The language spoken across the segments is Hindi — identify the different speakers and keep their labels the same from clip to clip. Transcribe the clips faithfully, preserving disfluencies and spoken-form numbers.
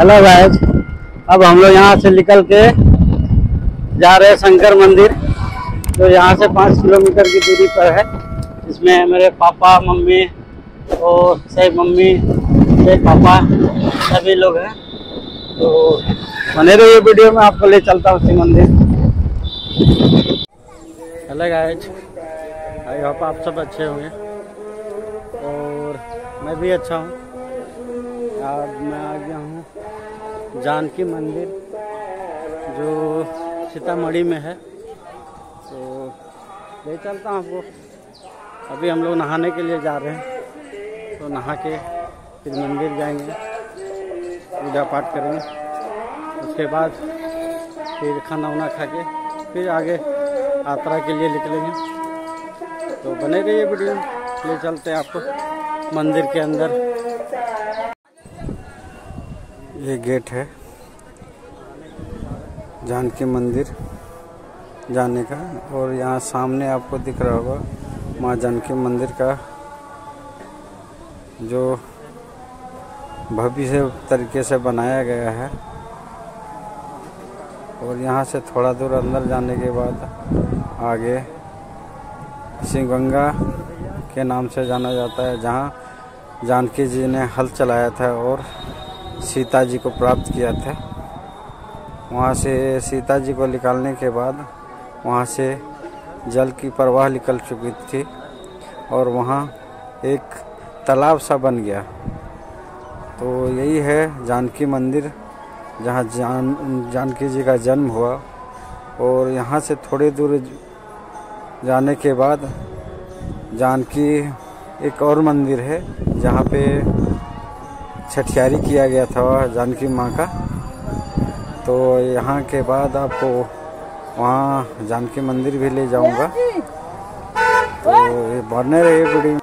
Speaker 1: हेलो गाइस, अब हम लोग यहाँ से निकल के जा रहे हैं शंकर मंदिर, जो यहाँ से पाँच किलोमीटर की दूरी पर है। इसमें मेरे पापा, मम्मी और सही मम्मी, सही पापा, सभी लोग हैं। तो बने रहिए वीडियो में, आपको ले चलता हूँ शिव मंदिर। हेलो गाइस, आई होप आप सब अच्छे होंगे और मैं भी अच्छा हूँ। आज मैं आ गया हूँ जानकी मंदिर, जो सीतामढ़ी में है। तो ले चलता हूँ आपको। अभी हम लोग नहाने के लिए जा रहे हैं, तो नहा के फिर मंदिर जाएंगे, पूजा पाठ करेंगे। उसके बाद फिर खाना वाना खा के फिर आगे यात्रा के लिए निकलेंगे। तो बने रहिए वीडियो, ले चलते हैं आपको मंदिर के अंदर। ये गेट है जानकी मंदिर जाने का, और यहाँ सामने आपको दिख रहा होगा माँ जानकी मंदिर का जो भव्य से तरीके से बनाया गया है। और यहाँ से थोड़ा दूर अंदर जाने के बाद आगे शिवगंगा के नाम से जाना जाता है, जहाँ जानकी जी ने हल चलाया था और सीता जी को प्राप्त किया था। वहाँ से सीता जी को निकालने के बाद वहाँ से जल की प्रवाह निकल चुकी थी और वहाँ एक तालाब सा बन गया। तो यही है जानकी मंदिर, जहाँ जान जानकी जी का जन्म हुआ। और यहाँ से थोड़ी दूर जाने के बाद जानकी एक और मंदिर है, जहाँ पे छठियारी किया गया था जानकी माँ का। तो यहाँ के बाद आपको वहाँ जानकी मंदिर भी ले जाऊँगा। तो ये बने रहे वीडियो।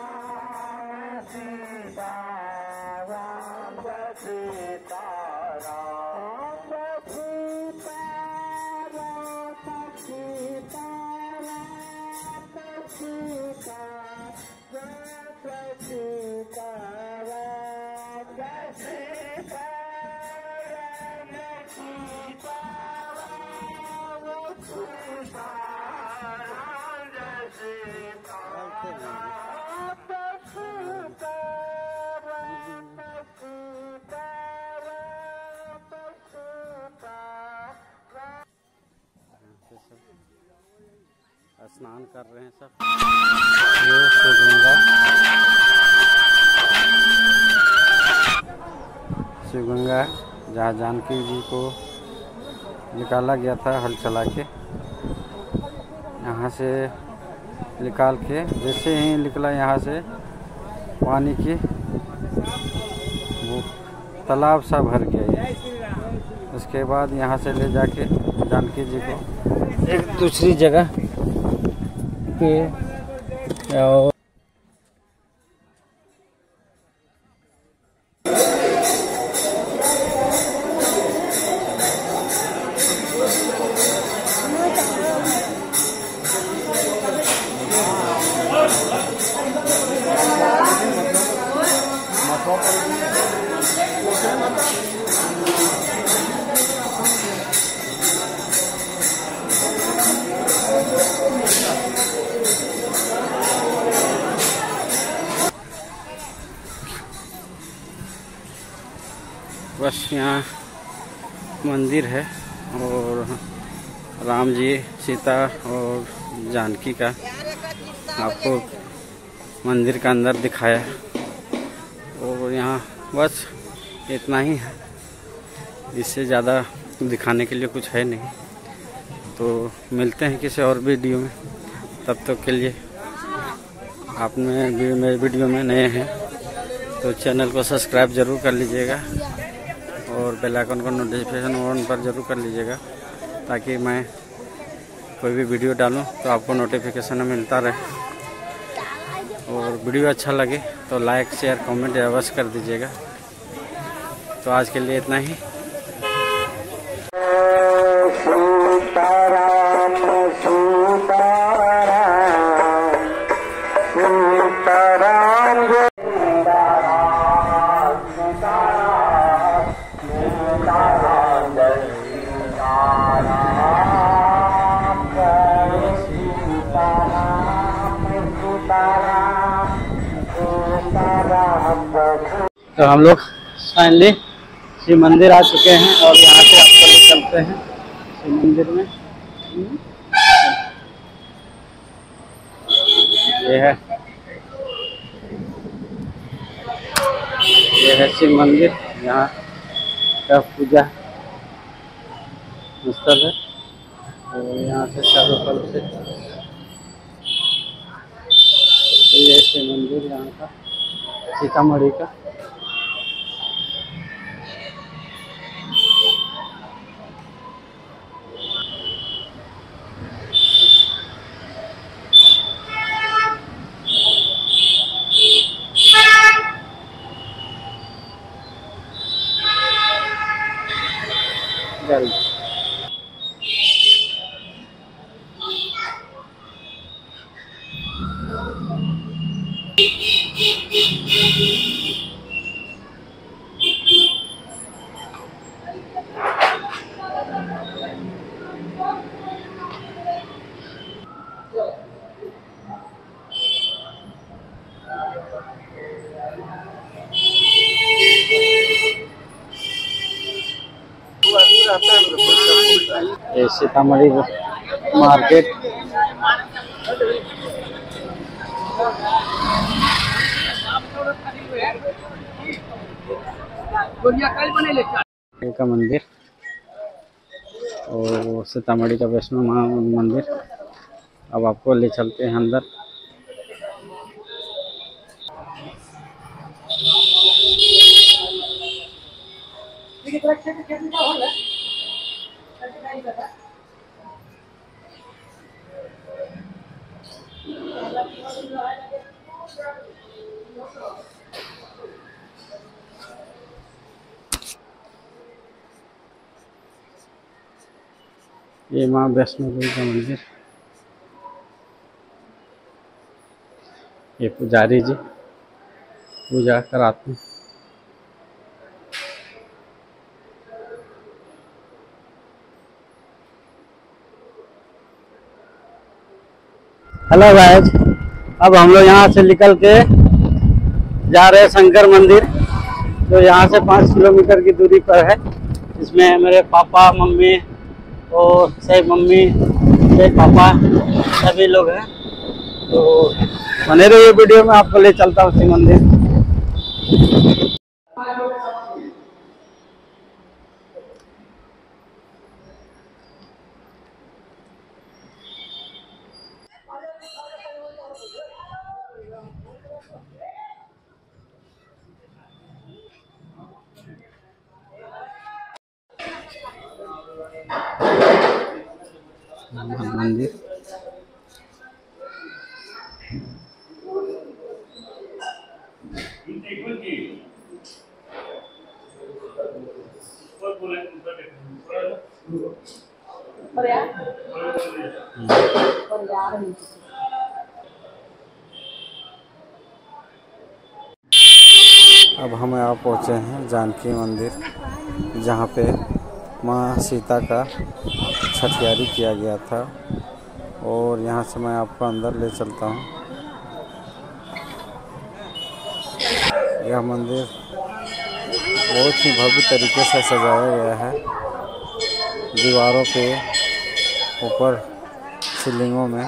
Speaker 1: स्नान कर रहे हैं सब। ये शिवगंगा शिवगंगा जहाँ जानकी जी को निकाला गया था हल चला के। यहाँ से निकाल के जैसे ही निकला यहाँ से पानी की वो तालाब सा भर गया ये। उसके बाद यहाँ से ले जाके जानकी जी को एक दूसरी जगह पे और बस यहाँ मंदिर है और राम जी, सीता और जानकी का आपको मंदिर का अंदर दिखाया। और यहाँ बस इतना ही है, इससे ज़्यादा दिखाने के लिए कुछ है नहीं। तो मिलते हैं किसी और वीडियो में, तब तक तो के लिए आप मेरे वीडियो में नए हैं तो चैनल को सब्सक्राइब ज़रूर कर लीजिएगा और बेल आइकन को नोटिफिकेशन ऑन पर ज़रूर कर लीजिएगा, ताकि मैं कोई भी वीडियो डालूं तो आपको नोटिफिकेशन मिलता रहे। और वीडियो अच्छा लगे तो लाइक, शेयर, कमेंट अवश्य कर दीजिएगा। तो आज के लिए इतना ही।
Speaker 2: Yeah.
Speaker 1: तो हम लोग फाइनली शिव मंदिर आ चुके हैं और यहाँ से आपको ले चलते हैं शिव मंदिर में। ये है ये है शिव मंदिर, यहाँ का पूजा स्थल है और यहाँ से चारों तरफ से ये शिव मंदिर यहाँ का सीतामढ़ी का। ये सीतामढ़ी मार्केट का मंदिर और सीतामढ़ी का वैष्णो माँ मंदिर। अब आपको ले चलते हैं अंदर। ये माँ वैष्णो देवी का मंदिर। ये पुजारी जी पूजा कराते हैं। हेलो गाइस, अब हम लोग यहाँ से निकल के जा रहे हैं शंकर मंदिर, जो यहाँ से पाँच किलोमीटर की दूरी पर है। इसमें मेरे पापा मम्मी और से मम्मी से पापा सभी लोग हैं। तो बने रहिए वीडियो में, आपको ले चलता हूँ शिव मंदिर। मंदिर अब हम यहाँ पहुँचे हैं जानकी मंदिर, जहाँ पे माँ सीता का छठियारी किया गया था। और यहाँ से मैं आपको अंदर ले चलता हूँ। यह मंदिर बहुत ही भव्य तरीके से सजाया गया है। दीवारों पे ऊपर शिवलिंगों में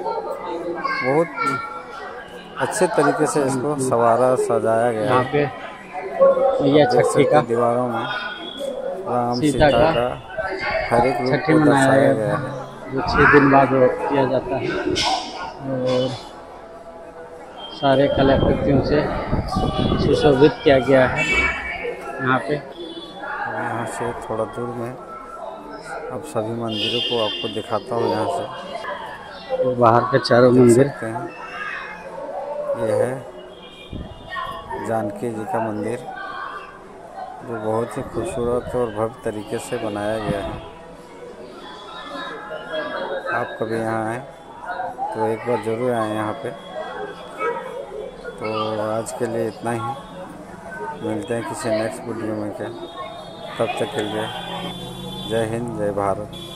Speaker 1: बहुत अच्छे तरीके से इसको सवारा सजाया गया है। यहाँ पे मैया छठी का दीवारों में राम सीता का हर एक रूप को दर्शाया गया है, जो छः दिन बाद किया जाता है। और सारे कलाकृतियों से सुशोभित किया गया है यहाँ पे। यहाँ से थोड़ा दूर में अब सभी मंदिरों को आपको दिखाता हूँ। यहाँ से तो बाहर के चारों मंदिर हैं। ये है जानकी जी का मंदिर, जो बहुत ही खूबसूरत और भव्य तरीके से बनाया गया है। आप कभी यहाँ आए तो एक बार ज़रूर आएँ यहाँ पे। तो आज के लिए इतना ही, मिलते हैं किसी नेक्स्ट वीडियो में। क्या तब तक के लिए जय हिंद, जय भारत।